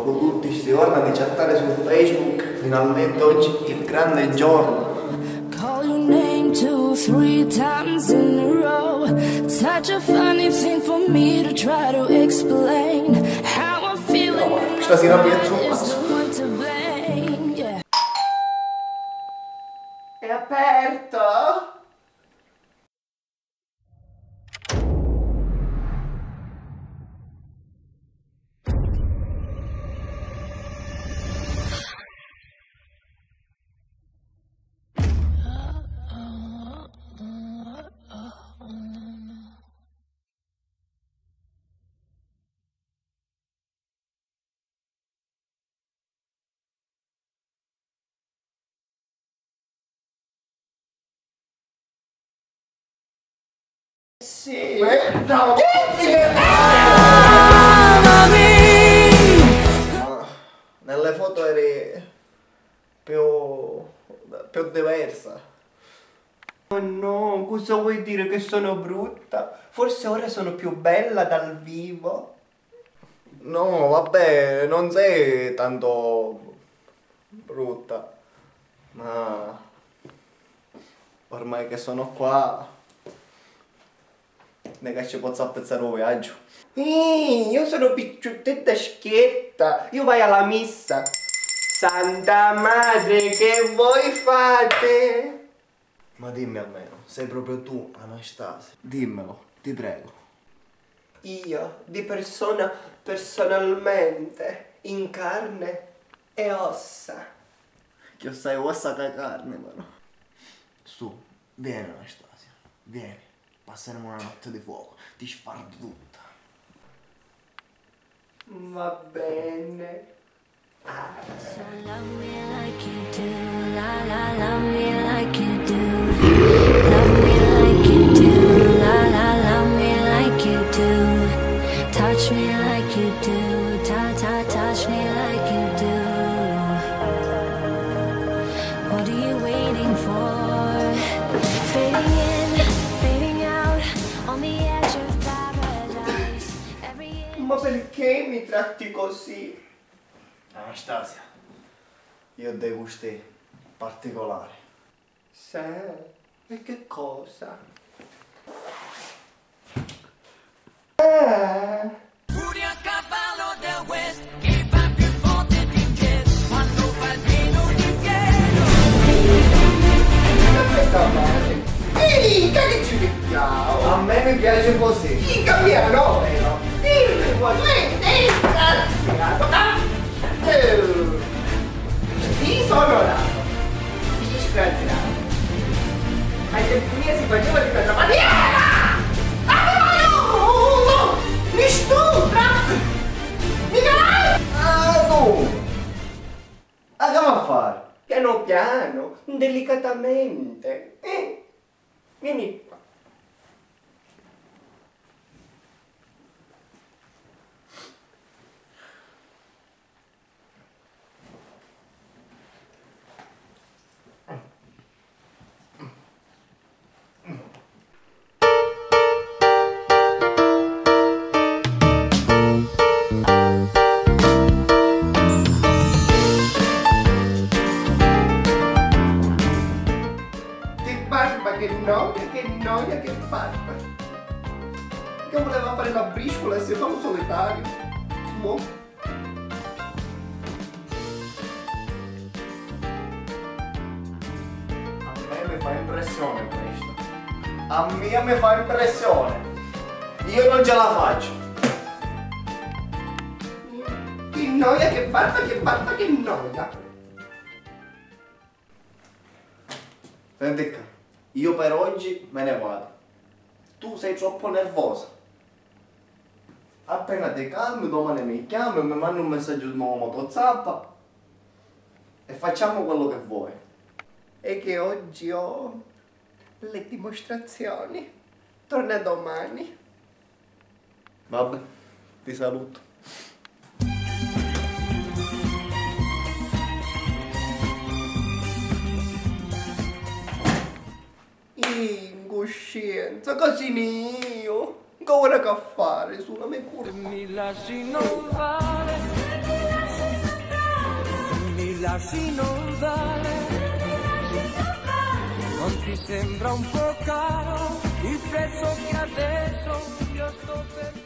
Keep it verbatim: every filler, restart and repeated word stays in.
dopo tutti questi giorni di chattare su Facebook, finalmente oggi il grande giorno. Call your name two, three times in a row. Such a funny thing for me to try to explain how I'm feeling. No, stasera piazzo un There's passo. no one to blame, yeah. È aperto? Sì. No, nelle foto eri più, più diversa. Oh no, cosa vuoi dire che sono brutta? Forse ora sono più bella dal vivo? No, vabbè, non sei tanto brutta, ma ormai che sono qua, ne che ci posso apprezzare un viaggio. Ehi, io sono picciuttetta schietta, io vai alla missa. Santa Madre, che voi fate? Ma dimmi almeno, sei proprio tu, Anastasia? Dimmelo, ti prego. Io, di persona, personalmente, in carne e ossa. Che sai ossa che carne, però. Su, vieni Anastasia, vieni. Passeremo una notte di fuoco, ti sfardo tutta. Va bene. So love me like you do, la la, love me like you do. Love me like you do, la la, love me like you do. Touch me like you do, ta ta, touch me like you do. What are you waiting for? Fading in, fading out, on the edge of paradise. Every Ma perché mi tratti così? Anastasia, io ho dei gusti particolari. Sì? E che cosa? Eh? Puri a cavallo del West, che va più forte vince quando fa il pieno di pieno. Aspetta, madre. Ehi, che ci mettiamo? A me mi piace così. Chi cambia nome? Dimmi, vuoi? Ehi, grazie. Sì, sono nato. Chi scrazziato? Ai tempi miei si faceva di questa maniera! Ah, no! Mi stufa! Mi carai! Ah, tu! Ah, che va a fare? Piano piano, delicatamente. Eh? Vieni qua. Che noia, che noia, che barba. Che voleva fare la briscola e si fa un solitario. Mo. A me mi fa impressione questo. A me mi fa impressione. Io non ce la faccio. Che noia, che barba, che barba, che noia. Senti qua. Io per oggi me ne vado. Tu sei troppo nervosa. Appena ti calmi, domani mi chiami, mi mandi un messaggio su WhatsApp e facciamo quello che vuoi. E che oggi ho le dimostrazioni. Torna domani. Vabbè, ti saluto. Incoscienza, così io. Che ora che fare? Sulla mia curva. Mi lasci non fare lasci non dare, non ti sembra un po' caro il prezzo che adesso io sto per